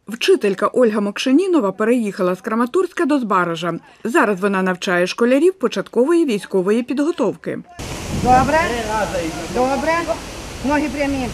Вчителька Ольга Мокшенінова переїхала з Краматорська до Збаража. Зараз вона навчає школярів початкової військової підготовки. Добре, добре, ноги прямі.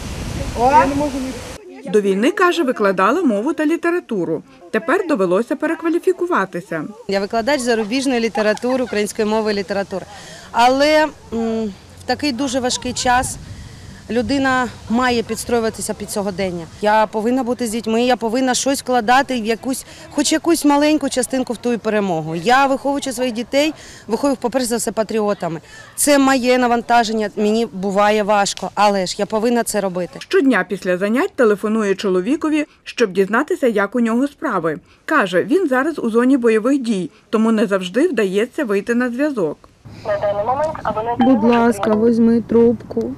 До війни, каже, викладала мову та літературу. Тепер довелося перекваліфікуватися. Я викладач зарубіжної літератури, української мови і літератури. Але в такий дуже важкий час людина має підстроюватися під сьогодення. Я повинна бути з дітьми, я повинна щось вкладати, хоч якусь маленьку частинку в ту перемогу. Я, виховуючи своїх дітей, виховую, по-перше за все, патріотами. Це моє навантаження, мені буває важко, але ж я повинна це робити. Щодня після занять телефонує чоловікові, щоб дізнатися, як у нього справи. Каже, він зараз у зоні бойових дій, тому не завжди вдається вийти на зв'язок. Будь ласка, візьми трубку.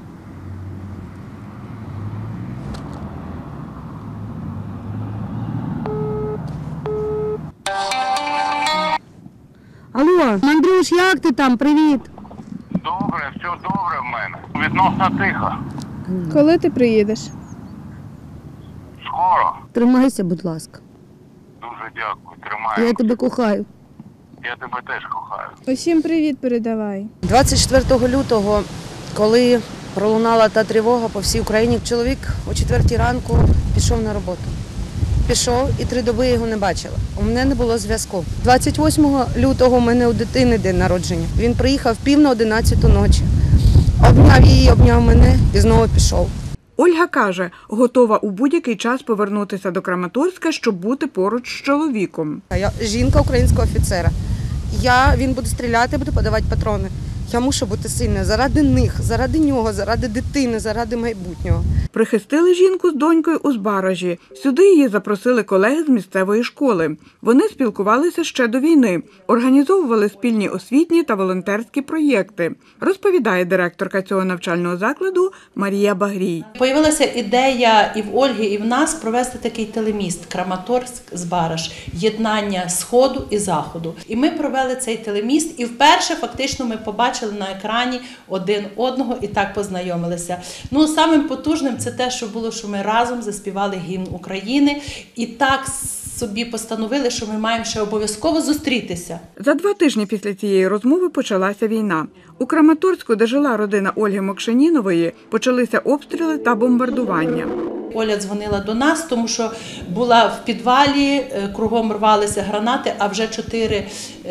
Алло, Андрюш, як ти там? Привіт. Добре, все добре в мене. Відносно тихо. Коли ти приїдеш? Скоро. Тримайся, будь ласка. Дуже дякую, тримаю. Я тебе кохаю. Я тебе теж кохаю. Усім привіт передавай. 24 лютого, коли пролунала та тривога по всій Україні, чоловік о 4 ранку пішов на роботу. Пішов і 3 доби його не бачила. У мене не було зв'язку. 28 лютого у мене у дитини день народження. Він приїхав 10:50 ночі. Обняв її, обняв мене і знову пішов. Ольга каже, готова у будь-який час повернутися до Краматорська, щоб бути поруч з чоловіком. Я жінка українського офіцера. Він буде стріляти, буде подавати патрони. Я мушу бути сильною заради них, заради нього, заради дитини, заради майбутнього. Прихистили жінку з донькою у Збаражі. Сюди її запросили колеги з місцевої школи. Вони спілкувалися ще до війни, організовували спільні освітні та волонтерські проєкти, розповідає директорка цього навчального закладу Марія Багрій. Появилася ідея і в Ольги, і в нас провести такий телеміст Краматорськ-Збараж, єднання Сходу і Заходу. І ми провели цей телеміст, і вперше фактично ми побачили на екрані один одного і так познайомилися. Самим потужним це те, що було, що ми разом заспівали гімн України і так собі постановили, що ми маємо ще обов'язково зустрітися. За 2 тижні після цієї розмови почалася війна. У Краматорську, де жила родина Ольги Мокшенінової, почалися обстріли та бомбардування. Оля дзвонила до нас, тому що була в підвалі, кругом рвалися гранати, а вже 4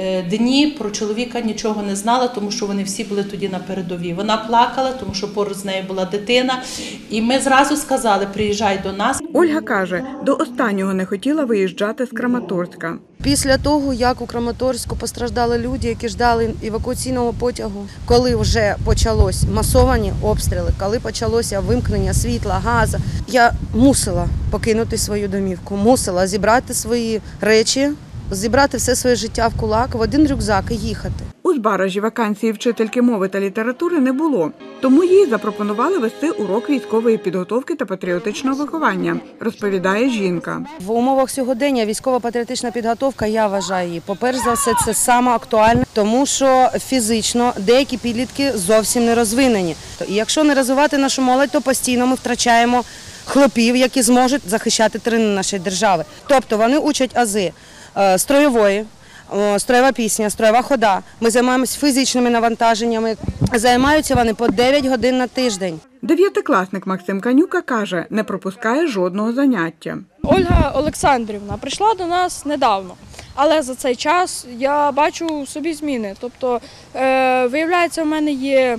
дні про чоловіка нічого не знала, тому що вони всі були тоді на передовій. Вона плакала, тому що поруч з нею була дитина, і ми зразу сказали, приїжджай до нас. Ольга каже, до останнього не хотіла виїжджати з Краматорська. Після того, як у Краматорську постраждали люди, які ждали евакуаційного потягу, коли вже почалось масовані обстріли, коли почалося вимкнення світла, газу, я мусила покинути свою домівку, мусила зібрати свої речі, зібрати все своє життя в кулак, в один рюкзак і їхати. У Збаражі вакансії вчительки мови та літератури не було, тому їй запропонували вести урок військової підготовки та патріотичного виховання, розповідає жінка. В умовах сьогодення військово-патріотична підготовка, я вважаю її, по-перше за все, це саме актуальне, тому що фізично деякі підлітки зовсім не розвинені. І якщо не розвивати нашу молодь, то постійно ми втрачаємо хлопів, які зможуть захищати терени нашої держави. Тобто вони учать ази строєвої, строєва пісня, строєва хода. Ми займаємося фізичними навантаженнями. Займаються вони по 9 годин на тиждень. 9-класник Максим Канюка каже, не пропускає жодного заняття. Ольга Олександрівна прийшла до нас недавно, але за цей час я бачу собі зміни. Тобто, виявляється, в мене є,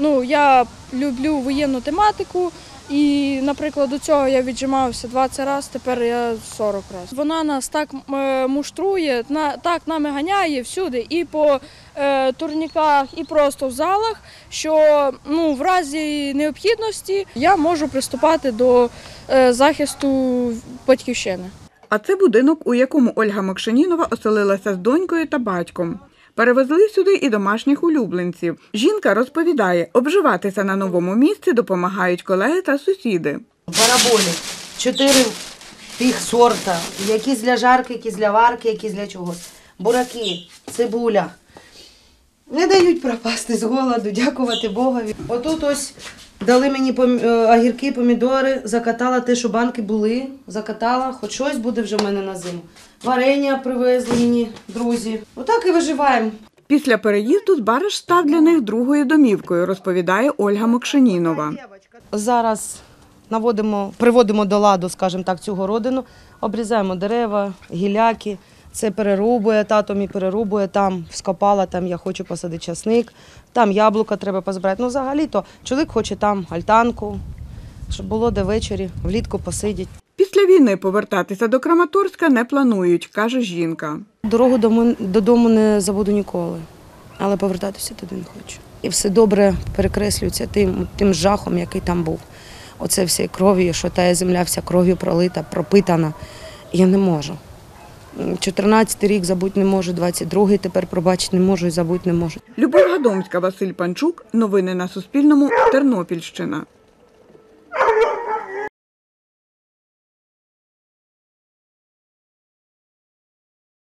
я люблю воєнну тематику, і, наприклад, до цього я віджимався 20 разів, тепер я 40 разів. Вона нас так муштрує, так нами ганяє всюди, і по турніках, і просто в залах, що в разі необхідності я можу приступати до захисту батьківщини. А це будинок, у якому Ольга Мокшенінова оселилася з донькою та батьком. Перевезли сюди і домашніх улюбленців. Жінка розповідає, обживатися на новому місці допомагають колеги та сусіди. Бараболі, 4 тих сорта, якісь для жарки, якісь для варки, якісь для чогось. Бураки, цибуля. Не дають пропасти з голоду, дякувати Богові. Отут ось Дали мені огірки, помідори, закатала те, що банки були, закатала, хоч щось буде вже в мене на зиму. Варення привезли мені друзі. Отак і виживаємо. Після переїзду Збараж став для них другою домівкою, розповідає Ольга Мокшинінова. Зараз приводимо до ладу, скажімо так, цю городину, обрізаємо дерева, гіляки. Це перерубує, тато мій перерубує, там скопала, там я хочу посадити часник, там яблука треба позбирати. Ну, взагалі-то чоловік хоче там альтанку, щоб було де ввечері, влітку посидіти. Після війни повертатися до Краматорська не планують, каже жінка. Дорогу додому не забуду ніколи, але повертатися туди не хочу. І все добре перекреслюється тим жахом, який там був. Оце все кров'ю, що та земля вся кров'ю пролита, пропитана. Я не можу. 14-й рік забути не можу, 22-й тепер пробачити не можу і забути не можу. Любов Гадомська, Василь Панчук. Новини на Суспільному. Тернопільщина.